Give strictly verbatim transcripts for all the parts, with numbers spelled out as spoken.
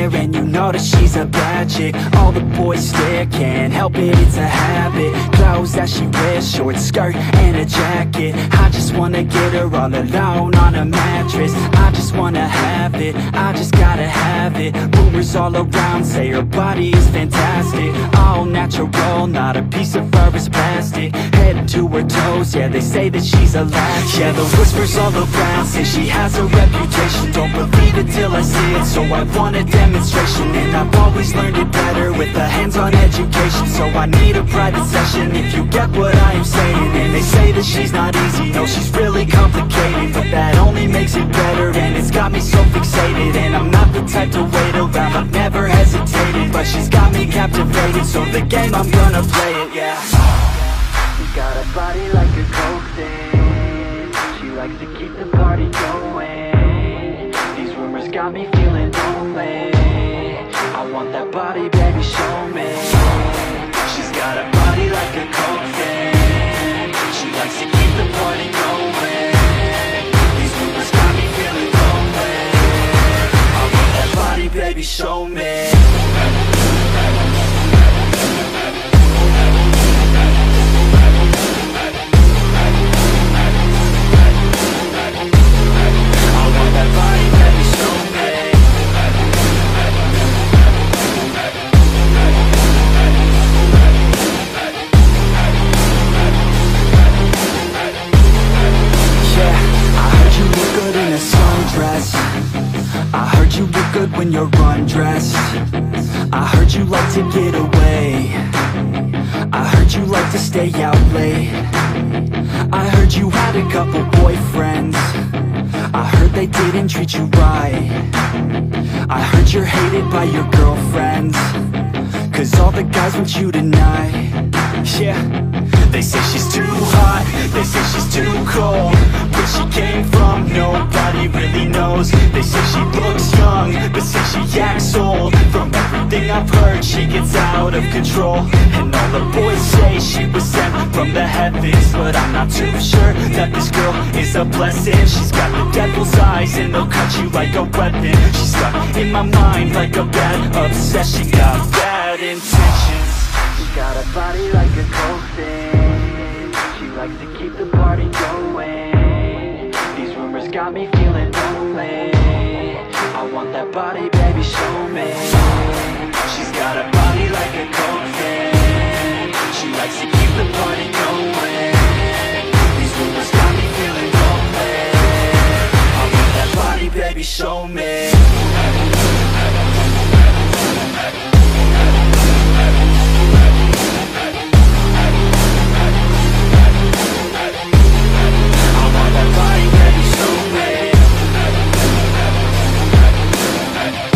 hair, and you know that she's a bad chick. All the boys stare, can't help it, it's a habit. Clothes that she wears, short skirt and a jacket. I just wanna get her all alone on a mattress. I just wanna have it, I just gotta have it. Rumors all around say her body is fantastic. All natural, not a piece of fur is plastic. Head to her toes, yeah, they say that she's a latch. Yeah, the whispers all around say she has a reputation. Don't believe it till I see it, so I want a demonstration. And I've always learned it better with a hands-on education. So I need a private session if you get what I am saying. And they say that she's not easy, no, she's really complicated. But that only makes it better, and it's got me so fixated. And I'm not the type to wait around, I've never hesitated. But she's got me captivated, so the game, I'm gonna play it, yeah. She got a body like a coke thing. She likes to keep the party going. These rumors got me feeling lonely. I want that body, baby, show me. She's got a body like a coke thing. She likes to keep the party going. These rumors got me feeling lonely. I want that body, baby, show me. I heard you look good when you're undressed. I heard you like to get away. I heard you like to stay out late. I heard you had a couple boyfriends. I heard they didn't treat you right. I heard you're hated by your girlfriends, cause all the guys want you tonight. Yeah, they say she's too hot, they say she's too cold. Where she came from, nobody really knows. They say she looks young, but say she acts old. From everything I've heard, she gets out of control. And all the boys say she was sent from the heavens, but I'm not too sure that this girl is a blessing. She's got the devil's eyes and they'll cut you like a weapon. She's stuck in my mind like a bad obsession. Got bad intentions. She got a body like a coke thing. She likes to keep the party going. These rumors got me feeling lonely. I want that body, baby, show me. She's got a body like a coke thing. She likes to keep the party going. These rumors got me feeling lonely. I want that body, baby, show me. I want that body, baby, show me.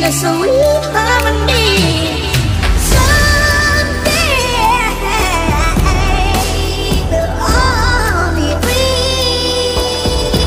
a sweet harmony. Someday we'll all be free.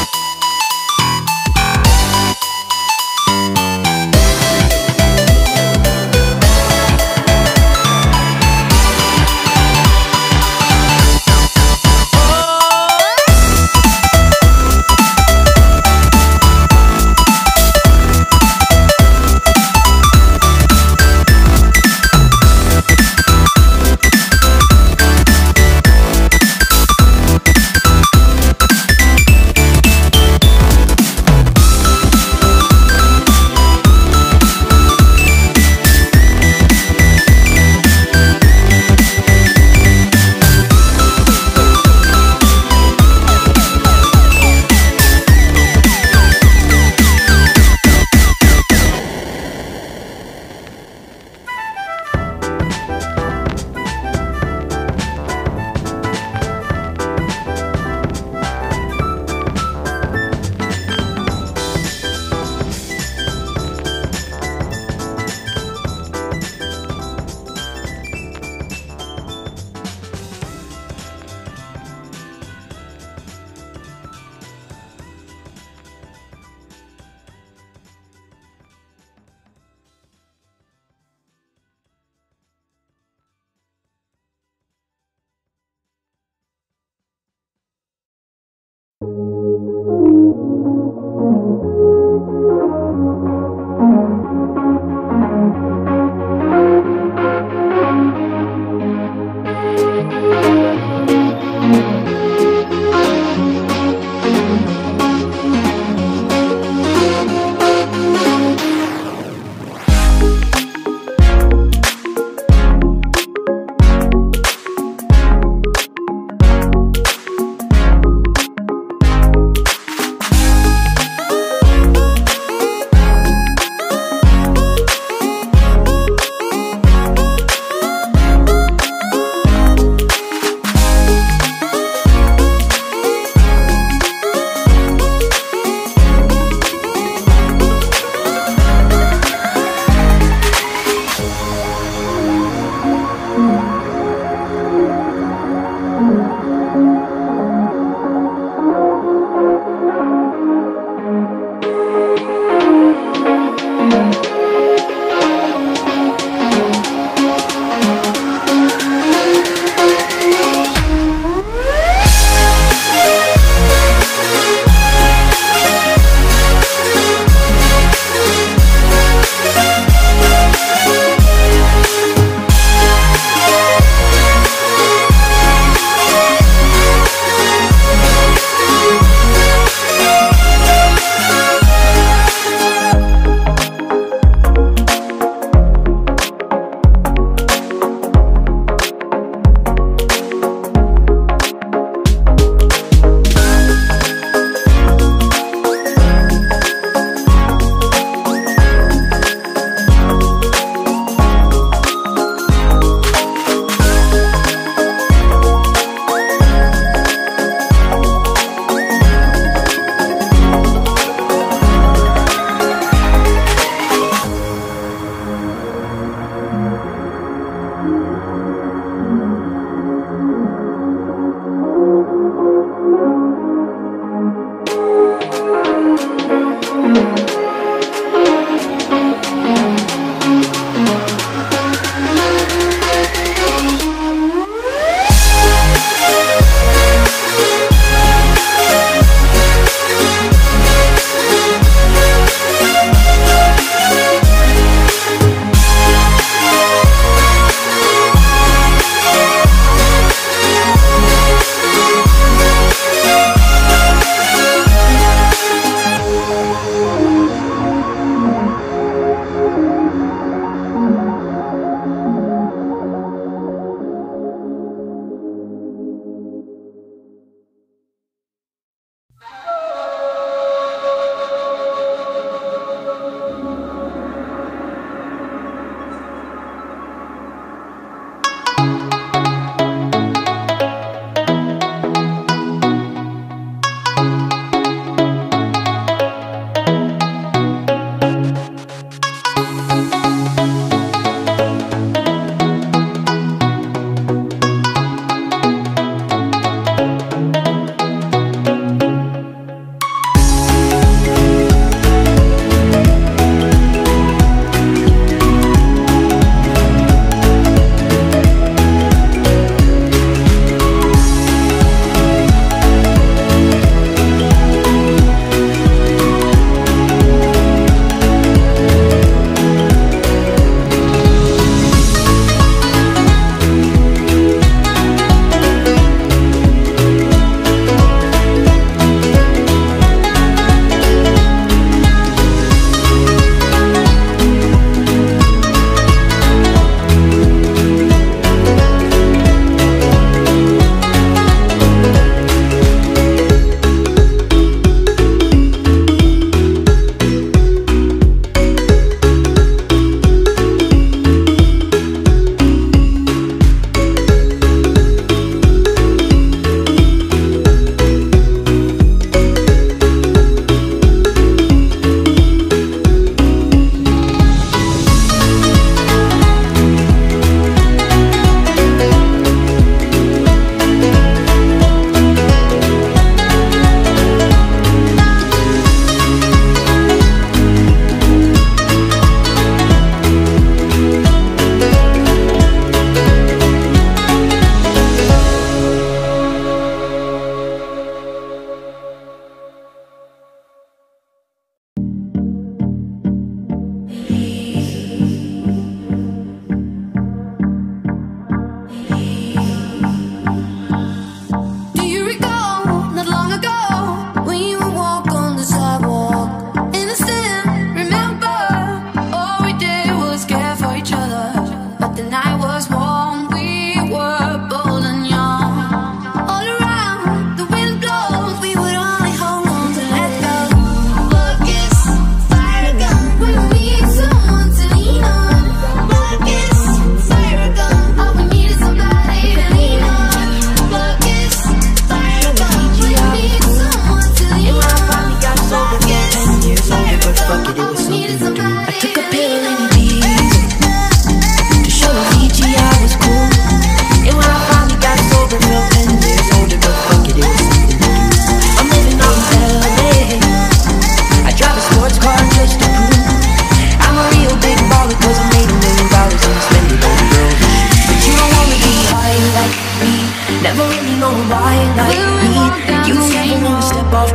Someday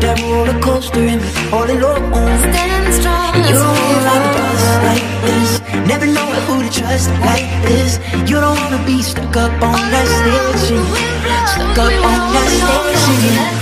that roller coaster and be all alone. Stand strong. You don't wanna ride the bus like this, never know who to trust like this. You don't wanna be stuck up on that stage singing, stuck up on that stage singing.